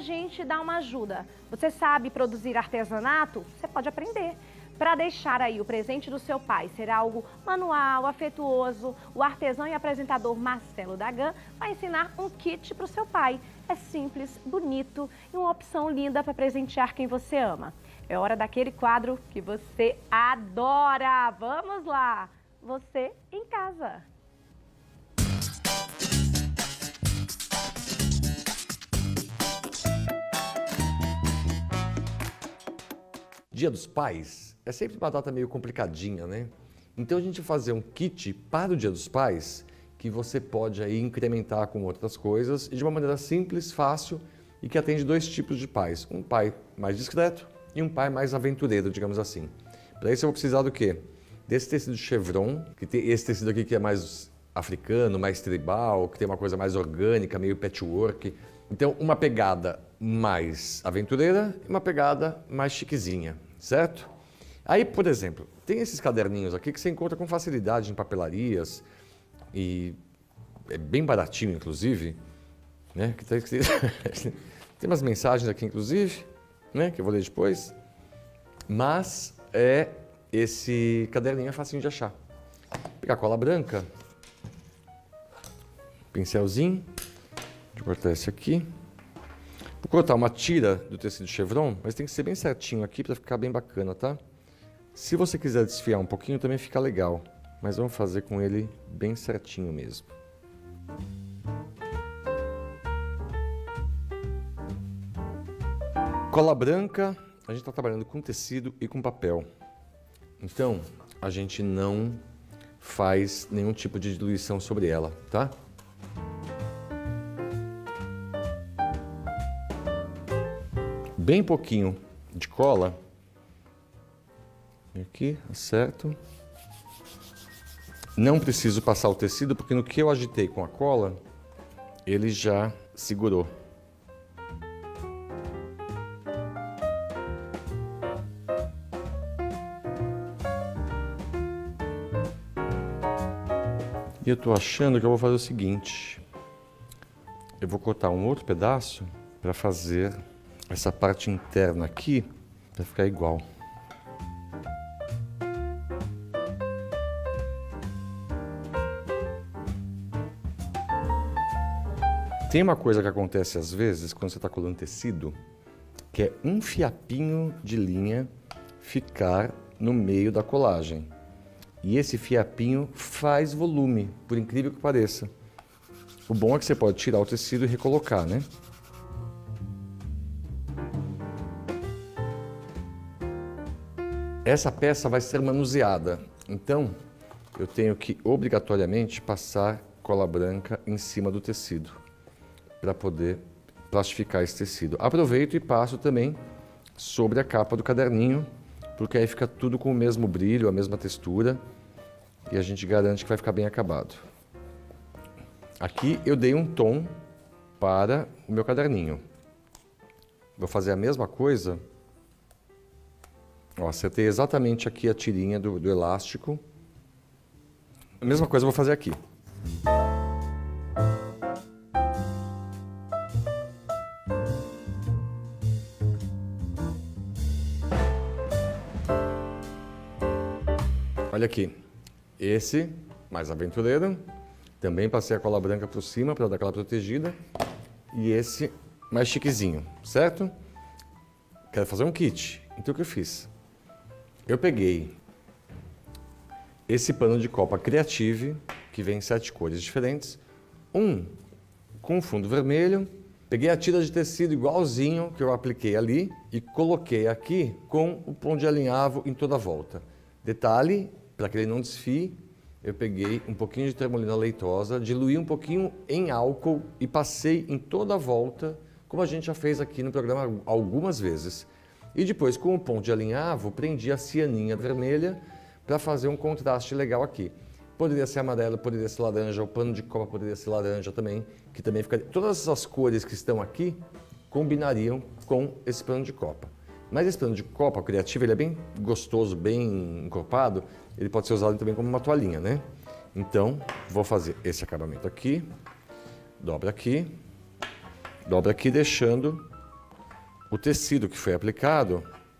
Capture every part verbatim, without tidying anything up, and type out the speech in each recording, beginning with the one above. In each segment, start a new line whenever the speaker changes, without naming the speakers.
gente dá uma ajuda. Você sabe produzir artesanato? Você pode aprender. Para deixar aí o presente do seu pai ser algo manual, afetuoso, o artesão e apresentador Marcelo Dagan vai ensinar um kit para o seu pai. É simples, bonito e uma opção linda para presentear quem você ama. É hora daquele quadro que você adora. Vamos lá! Você em casa.
Dia dos Pais é sempre uma data meio complicadinha, né? Então a gente vai fazer um kit para o Dia dos Pais que você pode aí incrementar com outras coisas e de uma maneira simples, fácil e que atende dois tipos de pais. Um pai mais discreto e um pai mais aventureiro, digamos assim. Para isso eu vou precisar do quê? Desse tecido chevron, que tem esse tecido aqui que é mais africano, mais tribal, que tem uma coisa mais orgânica, meio patchwork. Então uma pegada mais aventureira e uma pegada mais chiquezinha, certo? Aí, por exemplo, tem esses caderninhos aqui que você encontra com facilidade em papelarias e é bem baratinho, inclusive, né? Que tem, tem umas mensagens aqui, inclusive, né? Que eu vou ler depois, mas é esse caderninho é facinho de achar. Vou pegar cola branca, pincelzinho, vou cortar esse aqui. Vou cortar uma tira do tecido chevron, mas tem que ser bem certinho aqui para ficar bem bacana, tá? Se você quiser desfiar um pouquinho, também fica legal, mas vamos fazer com ele bem certinho mesmo. Cola branca, a gente está trabalhando com tecido e com papel. Então, a gente não faz nenhum tipo de diluição sobre ela, tá? Bem pouquinho de cola. Aqui, acerto. Não preciso passar o tecido, porque no que eu agitei com a cola, ele já segurou. E eu tô achando que eu vou fazer o seguinte. Eu vou cortar um outro pedaço para fazer essa parte interna aqui, para ficar igual. Tem uma coisa que acontece às vezes quando você está colando tecido, que é um fiapinho de linha ficar no meio da colagem. E esse fiapinho faz volume, por incrível que pareça. O bom é que você pode tirar o tecido e recolocar, né? Essa peça vai ser manuseada, então eu tenho que obrigatoriamente passar cola branca em cima do tecido para poder plastificar esse tecido. Aproveito e passo também sobre a capa do caderninho, porque aí fica tudo com o mesmo brilho, a mesma textura e a gente garante que vai ficar bem acabado. Aqui eu dei um tom para o meu caderninho. Vou fazer a mesma coisa. Ó, acertei exatamente aqui a tirinha do, do elástico. A mesma coisa eu vou fazer aqui. Olha aqui, esse mais aventureiro, também passei a cola branca por cima para dar aquela protegida. E esse mais chiquezinho, certo? Quero fazer um kit, então o que eu fiz? Eu peguei esse pano de copa Creative, que vem em sete cores diferentes, um com fundo vermelho, peguei a tira de tecido igualzinho que eu apliquei ali e coloquei aqui com o pão de alinhavo em toda a volta. Detalhe, para que ele não desfie, eu peguei um pouquinho de tremolina leitosa, diluí um pouquinho em álcool e passei em toda a volta, como a gente já fez aqui no programa algumas vezes. E depois, com o pão de alinhavo, prendi a cianinha vermelha para fazer um contraste legal aqui. Poderia ser amarelo, poderia ser laranja, o pano de copa poderia ser laranja também, que também ficaria... Todas essas cores que estão aqui combinariam com esse pano de copa. Mas esse pano de copa Creative, ele é bem gostoso, bem encorpado, ele pode ser usado também como uma toalhinha, né? Então, vou fazer esse acabamento aqui, dobra aqui, dobra aqui, deixando o tecido que foi aplicado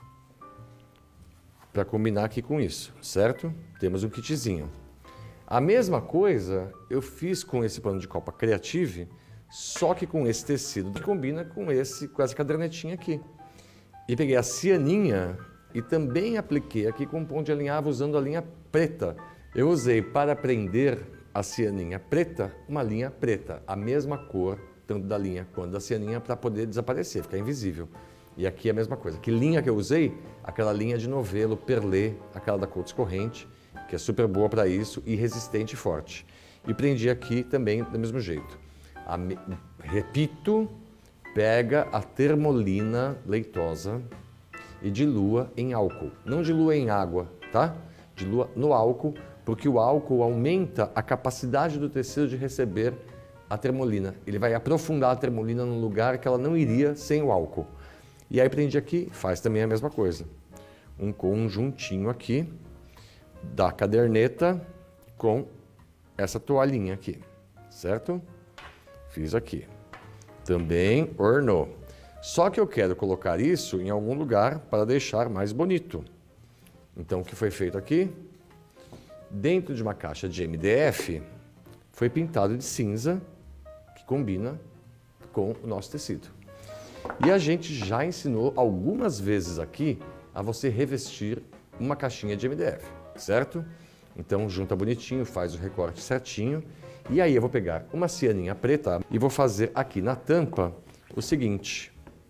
para combinar aqui com isso, certo? Temos um kitzinho. A mesma coisa eu fiz com esse pano de copa Creative, só que com esse tecido que combina com, esse, com essa cadernetinha aqui. E peguei a cianinha e também apliquei aqui com ponto de alinhavo usando a linha preta. Eu usei para prender a cianinha preta, uma linha preta, a mesma cor, tanto da linha quanto da cianinha, para poder desaparecer, ficar invisível. E aqui é a mesma coisa. Que linha que eu usei? Aquela linha de novelo, perlê, aquela da cor escorrente, que é super boa para isso e resistente e forte. E prendi aqui também do mesmo jeito. A me... Repito, pega a termolina leitosa e dilua em álcool. Não dilua em água, tá? Dilua no álcool, porque o álcool aumenta a capacidade do tecido de receber a termolina. Ele vai aprofundar a termolina num lugar que ela não iria sem o álcool. E aí prende aqui, faz também a mesma coisa. Um conjuntinho aqui da caderneta com essa toalhinha aqui, certo? Fiz aqui. Também ornou. Só que eu quero colocar isso em algum lugar para deixar mais bonito. Então, o que foi feito aqui? Dentro de uma caixa de M D F, foi pintado de cinza, que combina com o nosso tecido. E a gente já ensinou algumas vezes aqui a você revestir uma caixinha de M D F, certo? Então, junta bonitinho, faz o recorte certinho. E aí eu vou pegar uma cianinha preta e vou fazer aqui na tampa o seguinte.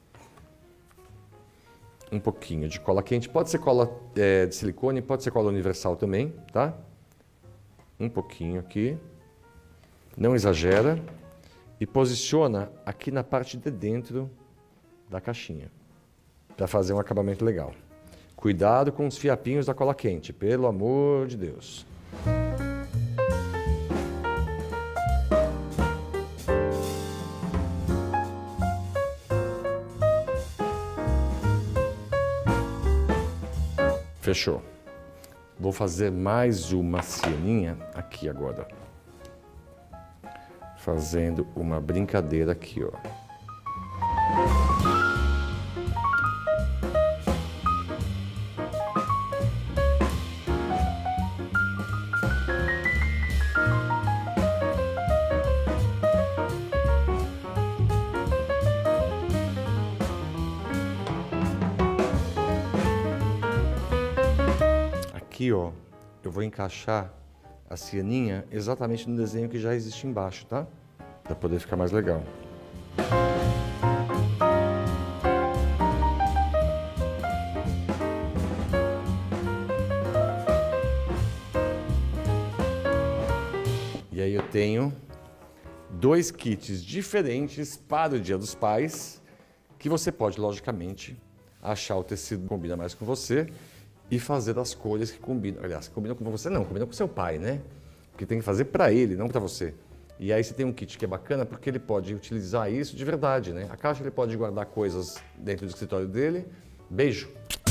Um pouquinho de cola quente, pode ser cola é, de silicone, pode ser cola universal também, tá? Um pouquinho aqui, não exagera, e posiciona aqui na parte de dentro da caixinha, para fazer um acabamento legal. Cuidado com os fiapinhos da cola quente, pelo amor de Deus. Fechou. Vou fazer mais uma cianinha aqui agora. Fazendo uma brincadeira aqui, ó. Aqui, ó, eu vou encaixar a cianinha exatamente no desenho que já existe embaixo, tá? Para poder ficar mais legal. E aí eu tenho dois kits diferentes para o Dia dos Pais, que você pode, logicamente, achar o tecido que combina mais com você e fazer as cores que combinam. Aliás, combinam com você não, combinam com seu pai, né? Porque tem que fazer para ele, não para você. E aí você tem um kit que é bacana porque ele pode utilizar isso de verdade, né? A caixa ele pode guardar coisas dentro do escritório dele. Beijo!